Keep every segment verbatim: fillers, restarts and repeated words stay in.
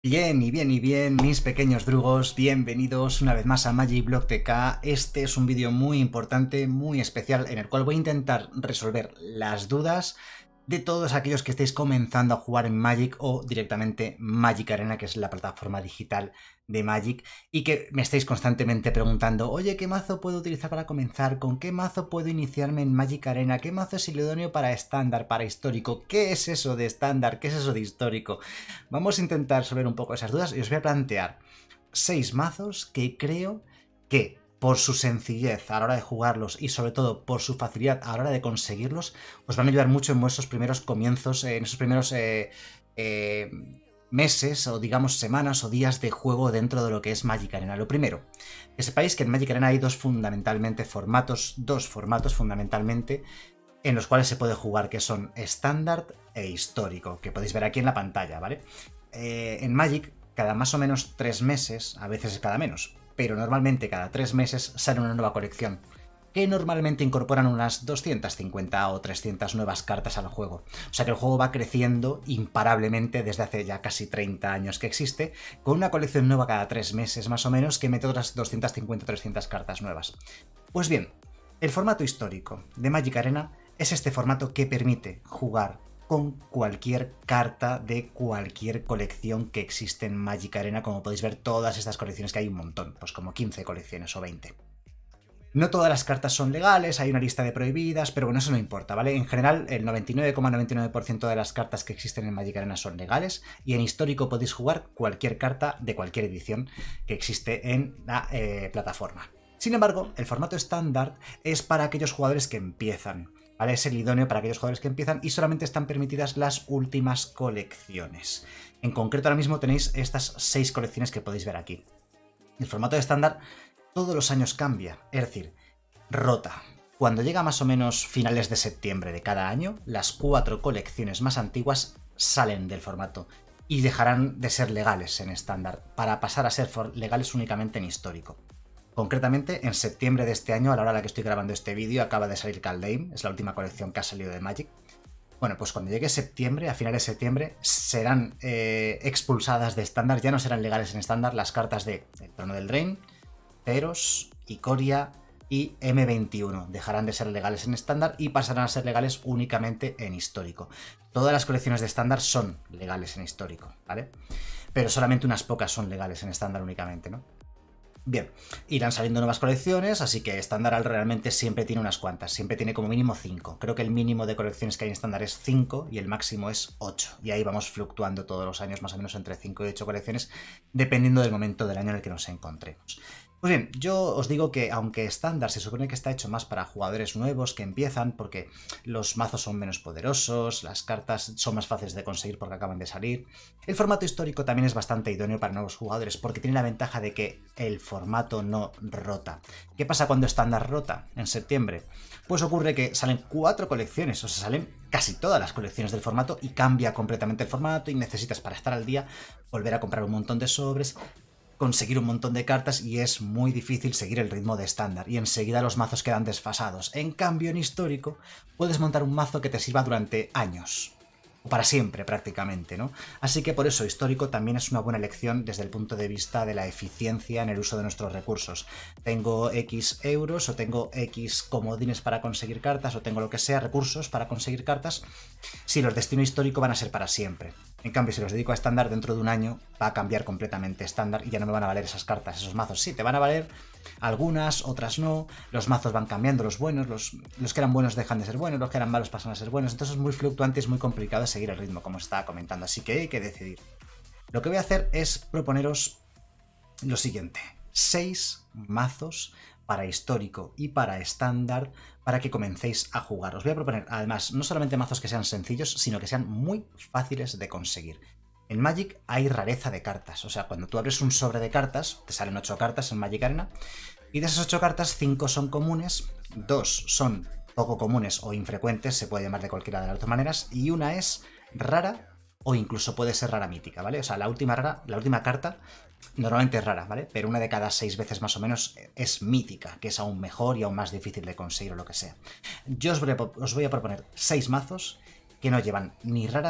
Bien y bien y bien, mis pequeños drugos, bienvenidos una vez más a Magic Block T K. Este es un vídeo muy importante, muy especial, en el cual voy a intentar resolver las dudas de todos aquellos que estéis comenzando a jugar en Magic o directamente Magic Arena, que es la plataforma digital de Magic, y que me estáis constantemente preguntando, oye, ¿qué mazo puedo utilizar para comenzar? ¿Con qué mazo puedo iniciarme en Magic Arena? ¿Qué mazo es el idóneo para estándar, para histórico? ¿Qué es eso de estándar? ¿Qué es eso de histórico? Vamos a intentar resolver un poco esas dudas y os voy a plantear seis mazos que creo que, por su sencillez a la hora de jugarlos y sobre todo por su facilidad a la hora de conseguirlos, os van a ayudar mucho en vuestros primeros comienzos, en esos primeros eh, eh, meses o digamos semanas o días de juego dentro de lo que es Magic Arena. Lo primero, que sepáis que en Magic Arena hay dos fundamentalmente formatos, dos formatos fundamentalmente en los cuales se puede jugar, que son estándar e histórico, que podéis ver aquí en la pantalla, ¿vale? Eh, en Magic, cada más o menos tres meses, a veces cada menos, pero normalmente cada tres meses sale una nueva colección, que normalmente incorporan unas doscientas cincuenta o trescientas nuevas cartas al juego. O sea que el juego va creciendo imparablemente desde hace ya casi treinta años que existe, con una colección nueva cada tres meses más o menos, que mete otras doscientas cincuenta o trescientas cartas nuevas. Pues bien, el formato histórico de Magic Arena es este formato que permite jugar con cualquier carta de cualquier colección que existe en Magic Arena. Como podéis ver, todas estas colecciones, que hay un montón, pues como quince colecciones o veinte. No todas las cartas son legales, hay una lista de prohibidas, pero bueno, eso no importa, ¿vale? En general, el noventa y nueve coma noventa y nueve por ciento de las cartas que existen en Magic Arena son legales, y en histórico podéis jugar cualquier carta de cualquier edición que existe en la eh, plataforma. Sin embargo, el formato estándar es para aquellos jugadores que empiezan, ¿vale? Es el idóneo para aquellos jugadores que empiezan y solamente están permitidas las últimas colecciones. En concreto, ahora mismo tenéis estas seis colecciones que podéis ver aquí. El formato de estándar todos los años cambia, es decir, rota. Cuando llega más o menos finales de septiembre de cada año, las cuatro colecciones más antiguas salen del formato y dejarán de ser legales en estándar para pasar a ser legales únicamente en histórico. Concretamente, en septiembre de este año, a la hora en la que estoy grabando este vídeo, acaba de salir Kaldheim, es la última colección que ha salido de Magic. Bueno, pues cuando llegue septiembre, a finales de septiembre, serán eh, expulsadas de estándar, ya no serán legales en estándar las cartas de El Trono del Drain, Theros, Ikoria y eme veintiuno. Dejarán de ser legales en estándar y pasarán a ser legales únicamente en histórico. Todas las colecciones de estándar son legales en histórico, ¿vale? Pero solamente unas pocas son legales en estándar únicamente, ¿no? Bien, irán saliendo nuevas colecciones, así que estándar realmente siempre tiene unas cuantas, siempre tiene como mínimo cinco. Creo que el mínimo de colecciones que hay en estándar es cinco y el máximo es ocho. Y ahí vamos fluctuando todos los años más o menos entre cinco y ocho colecciones, dependiendo del momento del año en el que nos encontremos. Pues bien, yo os digo que aunque estándar se supone que está hecho más para jugadores nuevos que empiezan, porque los mazos son menos poderosos, las cartas son más fáciles de conseguir porque acaban de salir, el formato histórico también es bastante idóneo para nuevos jugadores porque tiene la ventaja de que el formato no rota. ¿Qué pasa cuando estándar rota en septiembre? Pues ocurre que salen cuatro colecciones, o sea, salen casi todas las colecciones del formato y cambia completamente el formato y necesitas, para estar al día, volver a comprar un montón de sobres, conseguir un montón de cartas, y es muy difícil seguir el ritmo de estándar y enseguida los mazos quedan desfasados. En cambio, en histórico puedes montar un mazo que te sirva durante años, o para siempre prácticamente, ¿no? Así que por eso histórico también es una buena elección desde el punto de vista de la eficiencia en el uso de nuestros recursos. Tengo X euros o tengo X comodines para conseguir cartas o tengo lo que sea, recursos para conseguir cartas. Si los destino histórico van a ser para siempre. En cambio, si los dedico a estándar, dentro de un año va a cambiar completamente estándar y ya no me van a valer esas cartas, esos mazos. Sí, te van a valer algunas, otras no, los mazos van cambiando, los buenos, los, los que eran buenos dejan de ser buenos, los que eran malos pasan a ser buenos, entonces es muy fluctuante y es muy complicado seguir el ritmo, como estaba comentando, así que hay que decidir. Lo que voy a hacer es proponeros lo siguiente: seis mazos para histórico y para estándar para que comencéis a jugar. Os voy a proponer, además, no solamente mazos que sean sencillos, sino que sean muy fáciles de conseguir. En Magic hay rareza de cartas, o sea, cuando tú abres un sobre de cartas, te salen ocho cartas en Magic Arena, y de esas ocho cartas, cinco son comunes, dos son poco comunes o infrecuentes, se puede llamar de cualquiera de las dos maneras, y una es rara o incluso puede ser rara mítica, ¿vale? O sea, la última, rara, la última carta normalmente es rara, ¿vale? Pero una de cada seis veces más o menos es mítica, que es aún mejor y aún más difícil de conseguir o lo que sea. Yo os voy a, os voy a proponer seis mazos que no llevan ni raras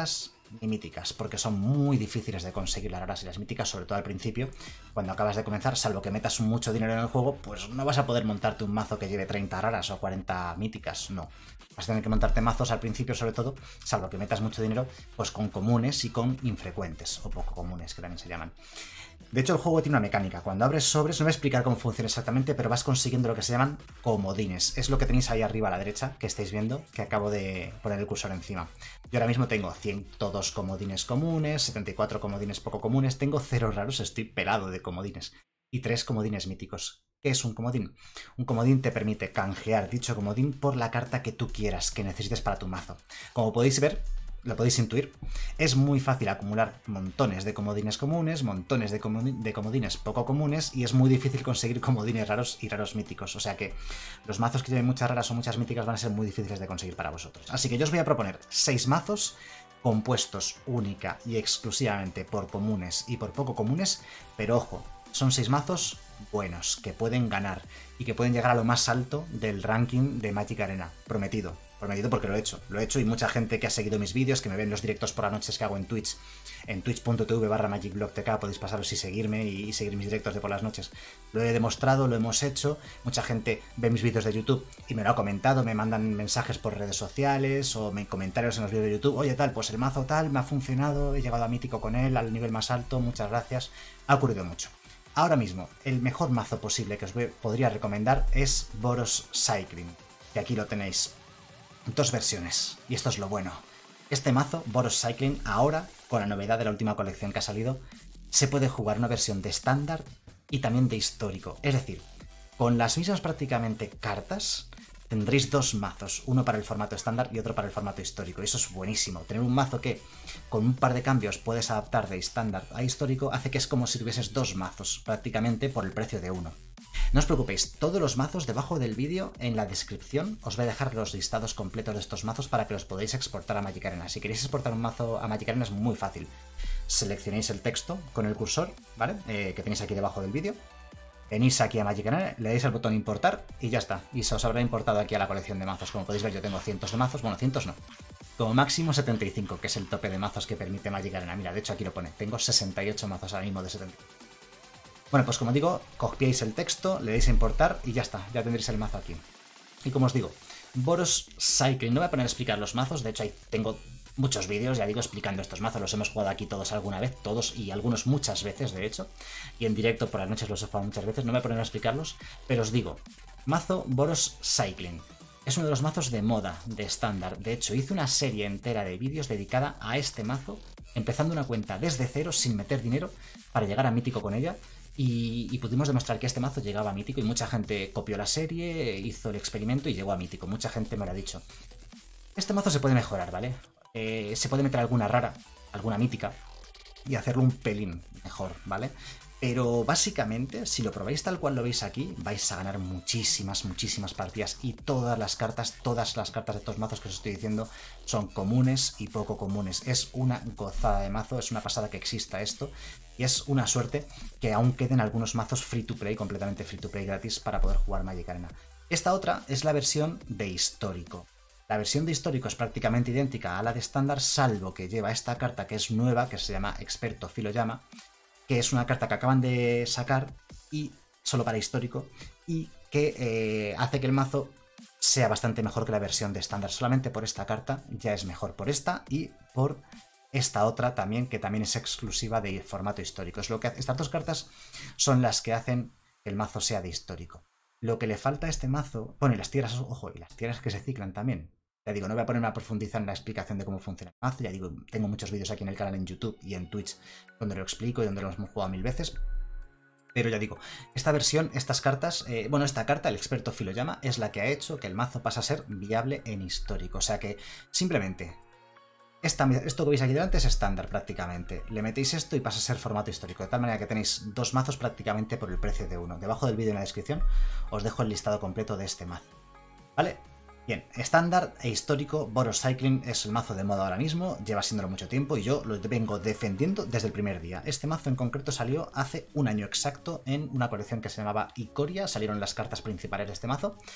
ni míticas, porque son muy difíciles de conseguir las raras y las míticas, sobre todo al principio, cuando acabas de comenzar, salvo que metas mucho dinero en el juego, pues no vas a poder montarte un mazo que lleve treinta raras o cuarenta míticas, no. Vas a tener que montarte mazos al principio, sobre todo, salvo que metas mucho dinero, pues con comunes y con infrecuentes, o poco comunes, que también se llaman. De hecho, el juego tiene una mecánica. Cuando abres sobres, no voy a explicar cómo funciona exactamente, pero vas consiguiendo lo que se llaman comodines. Es lo que tenéis ahí arriba a la derecha, que estáis viendo, que acabo de poner el cursor encima. Yo ahora mismo tengo ciento dos comodines comunes, setenta y cuatro comodines poco comunes, tengo cero raros, estoy pelado de comodines. Y tres comodines míticos. ¿Qué es un comodín? Un comodín te permite canjear dicho comodín por la carta que tú quieras, que necesites para tu mazo. Como podéis ver, lo podéis intuir, es muy fácil acumular montones de comodines comunes, montones de, comodines, de comodines poco comunes, y es muy difícil conseguir comodines raros y raros míticos. O sea que los mazos que lleven muchas raras o muchas míticas van a ser muy difíciles de conseguir para vosotros. Así que yo os voy a proponer seis mazos compuestos única y exclusivamente por comunes y por poco comunes, pero ojo, son seis mazos buenos, que pueden ganar y que pueden llegar a lo más alto del ranking de Magic Arena, prometido. Prometido porque lo he hecho, lo he hecho y mucha gente que ha seguido mis vídeos, que me ven los directos por las noches que hago en Twitch, en twitch punto tv barra magicblogtk, podéis pasaros y seguirme y seguir mis directos de por las noches. Lo he demostrado, lo hemos hecho, mucha gente ve mis vídeos de YouTube y me lo ha comentado, me mandan mensajes por redes sociales o me comentarios en los vídeos de YouTube, oye tal, pues el mazo tal me ha funcionado, he llegado a mítico con él, al nivel más alto, muchas gracias, ha ocurrido mucho. Ahora mismo, el mejor mazo posible que os podría recomendar es Boros Cycling, que aquí lo tenéis. Dos versiones, y esto es lo bueno. Este mazo, Boros Cycling, ahora, con la novedad de la última colección que ha salido, se puede jugar una versión de estándar y también de histórico. Es decir, con las mismas prácticamente cartas, tendréis dos mazos, uno para el formato estándar y otro para el formato histórico. Y eso es buenísimo. Tener un mazo que con un par de cambios puedes adaptar de estándar a histórico hace que es como si tuvieses dos mazos, prácticamente por el precio de uno. No os preocupéis, todos los mazos debajo del vídeo, en la descripción, os voy a dejar los listados completos de estos mazos para que los podáis exportar a Magic Arena. Si queréis exportar un mazo a Magic Arena es muy fácil. Seleccionéis el texto con el cursor, ¿vale? Eh, que tenéis aquí debajo del vídeo. Venís aquí a Magic Arena, le dais al botón importar y ya está. Y se os habrá importado aquí a la colección de mazos. Como podéis ver, yo tengo cientos de mazos, bueno, cientos no. Como máximo setenta y cinco, que es el tope de mazos que permite Magic Arena. Mira, de hecho aquí lo pone, tengo sesenta y ocho mazos ahora mismo de setenta y cinco. Bueno, pues como digo, copiáis el texto, le dais a importar y ya está, ya tendréis el mazo aquí. Y como os digo, Boros Cycling, no voy a poner a explicar los mazos, de hecho ahí tengo muchos vídeos, ya digo, explicando estos mazos, los hemos jugado aquí todos alguna vez, todos y algunos muchas veces, de hecho, y en directo por las noches los he jugado muchas veces, no me voy a poner a explicarlos, pero os digo, mazo Boros Cycling. Es uno de los mazos de moda, de estándar. De hecho, hice una serie entera de vídeos dedicada a este mazo, empezando una cuenta desde cero, sin meter dinero, para llegar a mítico con ella. Y, y pudimos demostrar que este mazo llegaba a mítico y mucha gente copió la serie, hizo el experimento y llegó a mítico. Mucha gente me lo ha dicho. Este mazo se puede mejorar, ¿vale? Eh, se puede meter alguna rara, alguna mítica y hacerlo un pelín mejor, ¿vale? Pero básicamente, si lo probáis tal cual lo veis aquí, vais a ganar muchísimas, muchísimas partidas. Y todas las cartas, todas las cartas de estos mazos que os estoy diciendo son comunes y poco comunes. Es una gozada de mazo, es una pasada que exista esto. Y es una suerte que aún queden algunos mazos free to play, completamente free to play gratis para poder jugar Magic Arena. Esta otra es la versión de histórico. La versión de histórico es prácticamente idéntica a la de estándar, salvo que lleva esta carta que es nueva, que se llama Experto Filollama, que es una carta que acaban de sacar y solo para histórico y que eh, hace que el mazo sea bastante mejor que la versión de estándar. Solamente por esta carta ya es mejor, por esta y por esta otra también, que también es exclusiva de formato histórico. Es lo que hace, estas dos cartas son las que hacen que el mazo sea de histórico. Lo que le falta a este mazo, bueno, y las tierras, ojo, y las tierras que se ciclan también. Ya digo, no voy a ponerme a profundizar en la explicación de cómo funciona el mazo, ya digo, tengo muchos vídeos aquí en el canal en YouTube y en Twitch donde lo explico y donde lo hemos jugado mil veces. Pero ya digo, esta versión, estas cartas, eh, bueno, esta carta, el Experto Filollama, es la que ha hecho que el mazo pase a ser viable en histórico. O sea que, simplemente, esta, esto que veis aquí delante es estándar prácticamente. Le metéis esto y pasa a ser formato histórico. De tal manera que tenéis dos mazos prácticamente por el precio de uno. Debajo del vídeo en la descripción os dejo el listado completo de este mazo. ¿Vale? Bien, estándar e histórico, Boros Cycling es el mazo de moda ahora mismo, lleva siéndolo mucho tiempo y yo lo vengo defendiendo desde el primer día. Este mazo en concreto salió hace un año exacto en una colección que se llamaba Ikoria, salieron las cartas principales de este mazo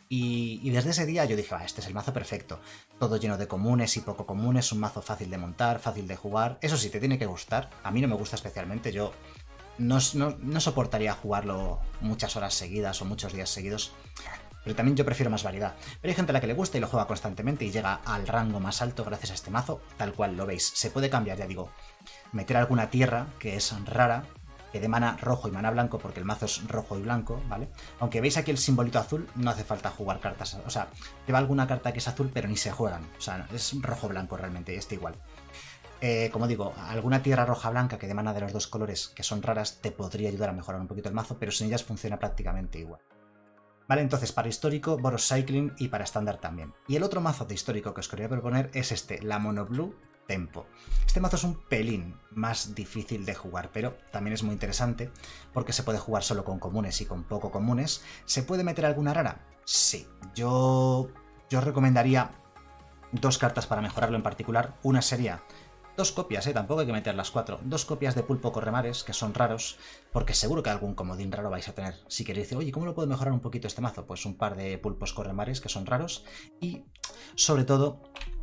Y, y desde ese día yo dije, va, este es el mazo perfecto. Todo lleno de comunes y poco comunes, un mazo fácil de montar, fácil de jugar. Eso sí, te tiene que gustar. A mí no me gusta especialmente, yo no, no, no soportaría jugarlo muchas horas seguidas o muchos días seguidos. Pero también yo prefiero más variedad. Pero hay gente a la que le gusta y lo juega constantemente y llega al rango más alto gracias a este mazo, tal cual lo veis. Se puede cambiar, ya digo, meter alguna tierra que es rara, que de mana rojo y mana blanco, porque el mazo es rojo y blanco, ¿vale? Aunque veis aquí el simbolito azul, no hace falta jugar cartas, o sea, lleva alguna carta que es azul, pero ni se juegan, o sea, es rojo-blanco realmente, este igual. Eh, como digo, alguna tierra roja-blanca que de mana de los dos colores, que son raras, te podría ayudar a mejorar un poquito el mazo, pero sin ellas funciona prácticamente igual. Vale, entonces para histórico, Boros Cycling y para estándar también. Y el otro mazo de histórico que os quería proponer es este, la Mono Blue Tempo. Este mazo es un pelín más difícil de jugar, pero también es muy interesante porque se puede jugar solo con comunes y con poco comunes. ¿Se puede meter alguna rara? Sí. Yo, yo recomendaría dos cartas para mejorarlo en particular. Una sería dos copias, ¿eh? Tampoco hay que meter las cuatro. Dos copias de Pulpo Corremares, que son raros, porque seguro que algún comodín raro vais a tener. Si queréis decir, oye, ¿cómo lo puedo mejorar un poquito este mazo? Pues un par de Pulpos Corremares, que son raros. Y, sobre todo,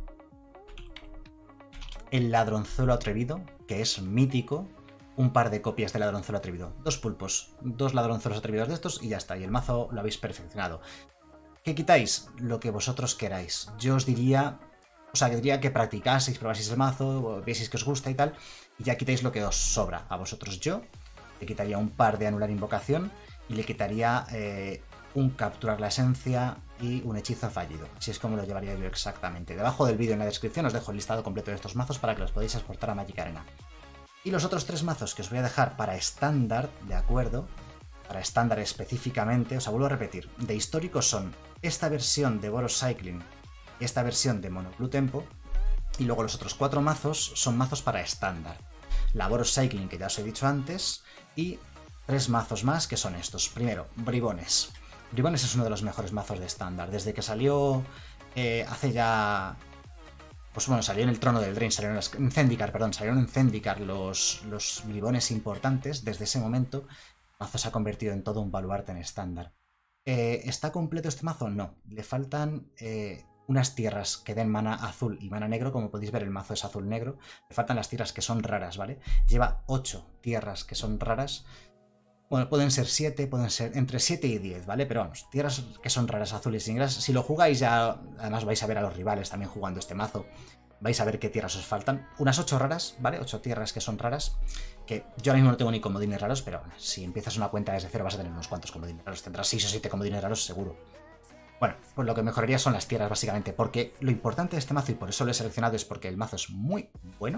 el Ladronzuelo Atrevido, que es mítico. Un par de copias de Ladronzuelo Atrevido. Dos pulpos, dos Ladronzuelos Atrevidos de estos y ya está. Y el mazo lo habéis perfeccionado. ¿Qué quitáis? Lo que vosotros queráis. Yo os diría... O sea, que diría que practicaseis, probaseis el mazo, vieseis que os gusta y tal, y ya quitáis lo que os sobra. A vosotros yo le quitaría un par de anular invocación y le quitaría eh, un capturar la esencia y un hechizo fallido. Así es como lo llevaría yo exactamente. Debajo del vídeo en la descripción os dejo el listado completo de estos mazos para que los podáis exportar a Magic Arena. Y los otros tres mazos que os voy a dejar para estándar, ¿de acuerdo? Para estándar específicamente, o sea, vuelvo a repetir, de históricos son esta versión de Boros Cycling, esta versión de Mono Blue Tempo, y luego los otros cuatro mazos son mazos para estándar. La Boros Cycling, que ya os he dicho antes, y tres mazos más que son estos. Primero, Bribones. Bribones es uno de los mejores mazos de estándar. Desde que salió eh, hace ya... Pues bueno, salió en el Trono del Drain, salieron las, en Zendikar, perdón, salieron en Zendikar los, los bribones importantes. Desde ese momento, el mazo se ha convertido en todo un baluarte en estándar. Eh, ¿Está completo este mazo? No. Le faltan... Eh, unas tierras que den mana azul y mana negro, como podéis ver el mazo es azul-negro, le faltan las tierras que son raras, ¿vale? Lleva ocho tierras que son raras, bueno, pueden ser siete, pueden ser entre siete y diez, ¿vale? Pero vamos, tierras que son raras, azules y negras, si lo jugáis ya, además vais a ver a los rivales también jugando este mazo, vais a ver qué tierras os faltan, unas ocho raras, ¿vale? ocho tierras que son raras, que yo ahora mismo no tengo ni comodines raros, pero si empiezas una cuenta desde cero vas a tener unos cuantos comodines raros, tendrás seis o siete comodines raros seguro. Bueno, pues lo que mejoraría son las tierras básicamente, porque lo importante de este mazo, y por eso lo he seleccionado, es porque el mazo es muy bueno,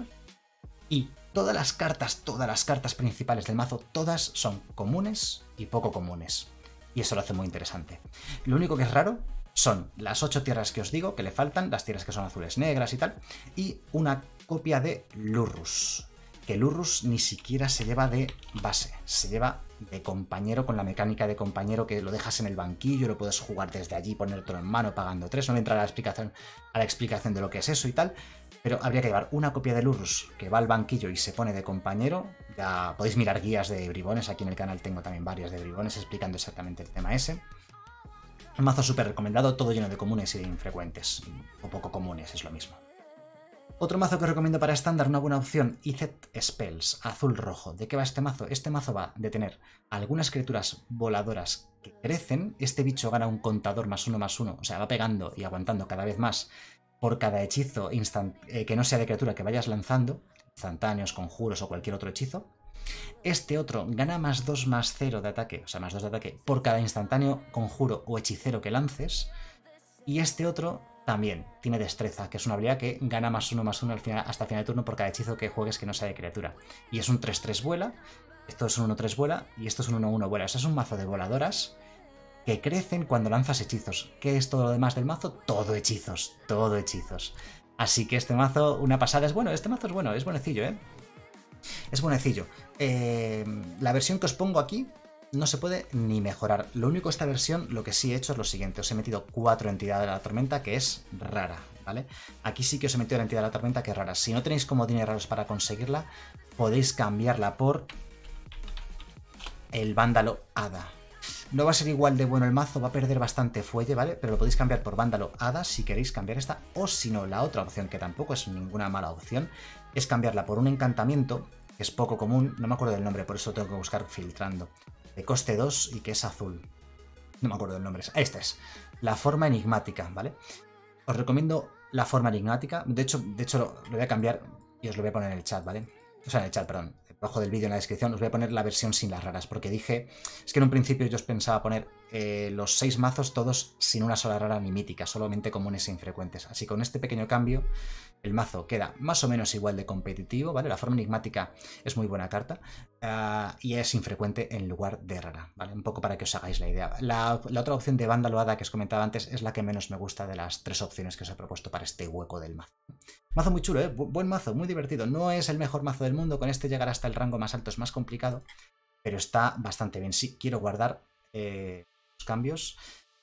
y todas las cartas, todas las cartas principales del mazo, todas son comunes y poco comunes, y eso lo hace muy interesante. Lo único que es raro son las ocho tierras que os digo, que le faltan, las tierras que son azules negras y tal, y una copia de Lurrus, que Lurrus ni siquiera se lleva de base, se lleva de compañero, con la mecánica de compañero que lo dejas en el banquillo, lo puedes jugar desde allí, ponértelo en mano pagando tres, no voy a entrar a la explicación, a la explicación de lo que es eso y tal, pero habría que llevar una copia de Lurrus que va al banquillo y se pone de compañero. Ya podéis mirar guías de bribones, aquí en el canal tengo también varias de bribones explicando exactamente el tema ese. Un mazo súper recomendado, todo lleno de comunes y de infrecuentes, o poco comunes, es lo mismo. Otro mazo que os recomiendo para estándar, una buena opción, Izzet Spells, azul-rojo. ¿De qué va este mazo? Este mazo va de tener algunas criaturas voladoras que crecen, este bicho gana un contador más uno más uno, o sea, va pegando y aguantando cada vez más por cada hechizo instant eh, que no sea de criatura que vayas lanzando, instantáneos, conjuros o cualquier otro hechizo. Este otro gana más dos más cero de ataque, o sea, más dos de ataque, por cada instantáneo, conjuro o hechicero que lances. Y este otro también tiene destreza, que es una habilidad que gana más uno más uno al final, hasta el final de turno por cada hechizo que juegues que no sea de criatura. Y es un tres tres vuela, esto es un uno tres vuela y esto es un uno uno vuela. O sea, es un mazo de voladoras que crecen cuando lanzas hechizos. ¿Qué es todo lo demás del mazo? Todo hechizos, todo hechizos. Así que este mazo, una pasada, es bueno, este mazo es bueno, es buenecillo, ¿eh? Es buenecillo. Eh, la versión que os pongo aquí no se puede ni mejorar. Lo único, esta versión, lo que sí he hecho es lo siguiente. Os he metido cuatro entidades de la tormenta, que es rara, ¿vale? Aquí sí que os he metido la entidad de la tormenta, que es rara. Si no tenéis comodines raros para conseguirla, podéis cambiarla por el vándalo hada. No va a ser igual de bueno el mazo, va a perder bastante fuelle, ¿vale? Pero lo podéis cambiar por Vándalo Hada si queréis cambiar esta. O si no, la otra opción, que tampoco es ninguna mala opción, es cambiarla por un encantamiento, que es poco común, no me acuerdo del nombre, por eso tengo que buscar filtrando. De coste dos y que es azul. No me acuerdo del nombre. Esta es la forma enigmática, ¿vale? Os recomiendo la forma enigmática. De hecho, de hecho lo, lo voy a cambiar y os lo voy a poner en el chat, ¿vale? O sea, en el chat, perdón. Debajo del vídeo en la descripción os voy a poner la versión sin las raras, porque dije, es que en un principio yo os pensaba poner eh, los seis mazos todos sin una sola rara ni mítica, solamente comunes e infrecuentes. Así que con este pequeño cambio, el mazo queda más o menos igual de competitivo, ¿vale? La forma enigmática es muy buena carta uh, y es infrecuente en lugar de rara, ¿vale? Un poco para que os hagáis la idea. La, la otra opción de Vándalo Hada que os comentaba antes es la que menos me gusta de las tres opciones que os he propuesto para este hueco del mazo. Mazo muy chulo, ¿eh? Bu buen mazo, muy divertido. No es el mejor mazo del mundo, con este llegar hasta el rango más alto es más complicado, pero está bastante bien. Sí, quiero guardar eh, los cambios.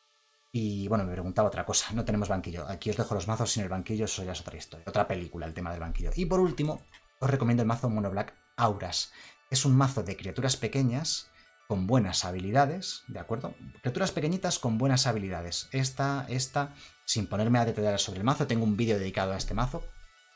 Y bueno, me preguntaba otra cosa, no tenemos banquillo. Aquí os dejo los mazos sin el banquillo, eso ya es otra historia, otra película, el tema del banquillo. Y por último, os recomiendo el mazo Mono Black Auras. Es un mazo de criaturas pequeñas con buenas habilidades, ¿de acuerdo? Criaturas pequeñitas con buenas habilidades. Esta, esta, sin ponerme a detallar sobre el mazo, tengo un vídeo dedicado a este mazo.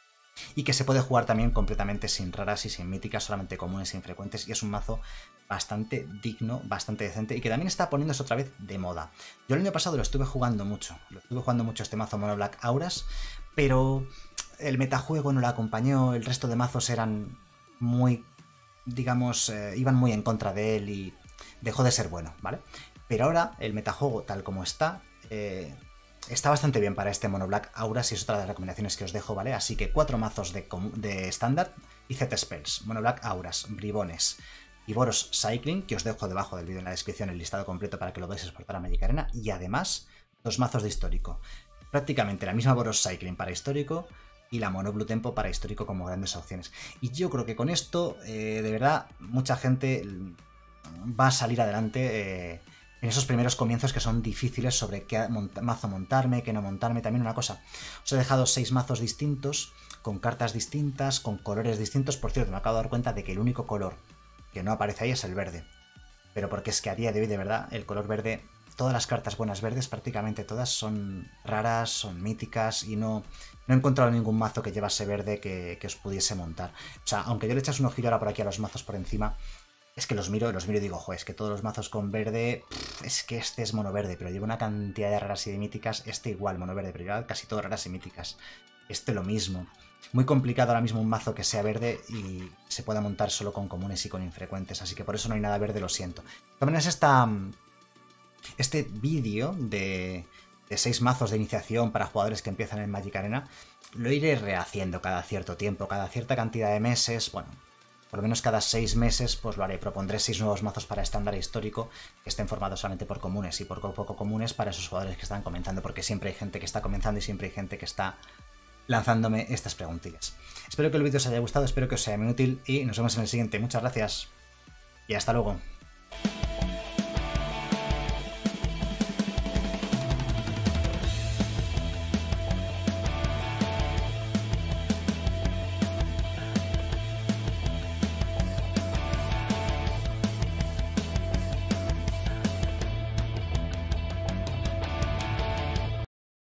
Y que se puede jugar también completamente sin raras y sin míticas, solamente comunes e infrecuentes, y es un mazo bastante digno, bastante decente, y que también está poniéndose otra vez de moda. Yo el año pasado lo estuve jugando mucho, lo estuve jugando mucho este mazo Mono Black Auras, pero el metajuego no lo acompañó, el resto de mazos eran muy, digamos, eh, iban muy en contra de él y dejó de ser bueno, ¿vale? Pero ahora el metajuego tal como está... Eh, Está bastante bien para este Mono Black Auras y es otra de las recomendaciones que os dejo, ¿vale? Así que cuatro mazos de estándar y Z-Spells, Mono Black Auras, Bribones y Boros Cycling, que os dejo debajo del vídeo en la descripción el listado completo para que lo podáis exportar a Magic Arena, y además dos mazos de histórico. Prácticamente la misma Boros Cycling para histórico y la Mono Blue Tempo para histórico como grandes opciones. Y yo creo que con esto, eh, de verdad, mucha gente va a salir adelante... Eh, en esos primeros comienzos que son difíciles sobre qué mazo montarme, qué no montarme. También una cosa, os he dejado seis mazos distintos, con cartas distintas, con colores distintos. Por cierto, me acabo de dar cuenta de que el único color que no aparece ahí es el verde. Pero porque es que a día de hoy, de verdad, el color verde, todas las cartas buenas verdes, prácticamente todas son raras, son míticas, y no, no he encontrado ningún mazo que llevase verde que, que os pudiese montar. O sea, aunque yo le echas un ojillo ahora por aquí a los mazos por encima... Es que los miro, los miro y digo, jo, es que todos los mazos con verde, pff, es que este es mono verde, pero lleva una cantidad de raras y de míticas, este igual, mono verde, pero lleva casi todo raras y míticas. Este lo mismo. Muy complicado ahora mismo un mazo que sea verde y se pueda montar solo con comunes y con infrecuentes, así que por eso no hay nada verde, lo siento. También es esta, este vídeo de, de seis mazos de iniciación para jugadores que empiezan en Magic Arena, lo iré rehaciendo cada cierto tiempo, cada cierta cantidad de meses, bueno... Por lo menos cada seis meses pues lo haré. Propondré seis nuevos mazos para estándar histórico que estén formados solamente por comunes y por poco comunes para esos jugadores que están comenzando, porque siempre hay gente que está comenzando y siempre hay gente que está lanzándome estas preguntillas. Espero que el vídeo os haya gustado, espero que os sea muy útil y nos vemos en el siguiente. Muchas gracias y hasta luego.